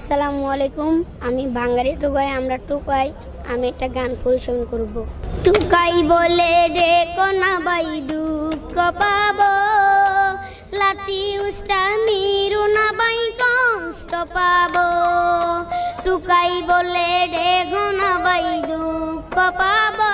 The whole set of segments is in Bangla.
আসসালামু আলাইকুম। আমি বাঙালি টুকাই, আমরা টুকাই। আমি একটা গান পরিবেশন করব। টুকাই বলে ডেকো না বাই দুঃখ পাবো, লাতি উষ্টা মিরু না বাই কষ্ট পাবো। টুকাই বলে ডেকো না বাই দুঃখ পাবো,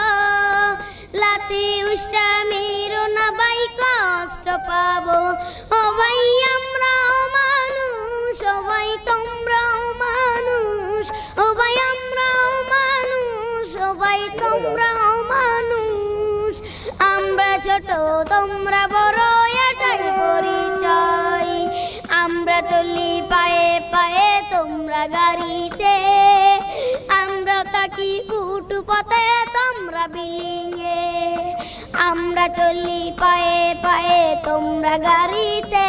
লাতি উষ্টা মিরু না বাই কষ্ট পাবো। ও ভাই আমরাও মানুষ, সবাই তোমরাও মানুষ। ও ভাই আমরাও মানুষ, সবাই তোমরাও মানুষ। আমরা ছোট তোমরা বড় এটাই পরিচয়। আমরা চলি পায়ে পায়ে তোমরা গাড়িতে, আমরা থাকি ফুটপথে তোমরা বিল্ডিংয়ে। আমরা চলি পায়ে পায়ে তোমরা গাড়িতে,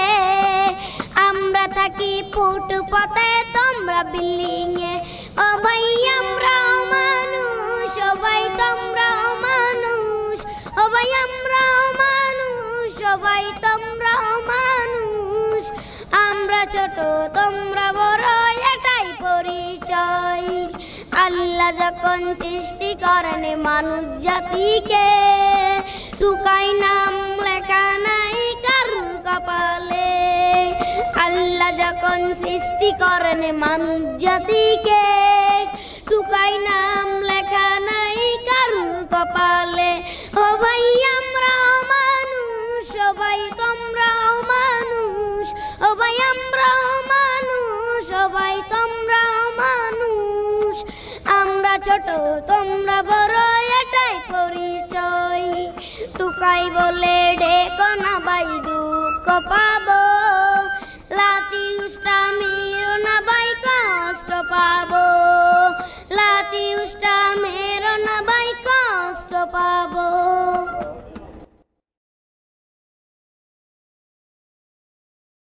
আমরা থাকি ফুটপথে তোমরা বিল্ডিংয়ে। ও ভাই আমরাও মানুষ, সবাই তোমরাও মানুষ। ও ভাই আমরাও মানুষ, সবাই তোমরাও মানুষ। আমরা ছোট তোমরা বড় এটাই পরিচয়। আল্লাহ যখন সৃষ্টি করেন মানুষ জাতিকে, টুকাই নাম লেখা নাই কারুর কপালে। আল্লাহ যখন সৃষ্টি করেন মানুষ জাতিকে, টুকাই নাম লেখা নাই কারুর কপালে। ও ভাই আমরাও মানুষ, সবাই তোমরাও মানুষ। ও ভাই আমরাও মানুষ, সবাই তোমরাও মানুষ। আমরা ছোট তোমরা বড় এটাই পরিচয়। টুকাই বলে ডেকো না বাই দুঃখ পাবো, লাতি উষ্টা মেরো না বাই কষ্ট পাবো। লাতি উষ্টা মেরো না বাই কষ্ট পাবো।